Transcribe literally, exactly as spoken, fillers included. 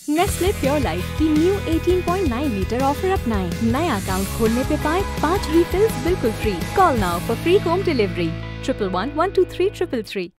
Nestle pure life की new अठारह point नौ लीटर ऑफर अपनाएं। नया अकाउंट खोलने पे पाएं पाँच रिफिल्स बिल्कुल free. Call now for free home delivery triple one one two three triple three.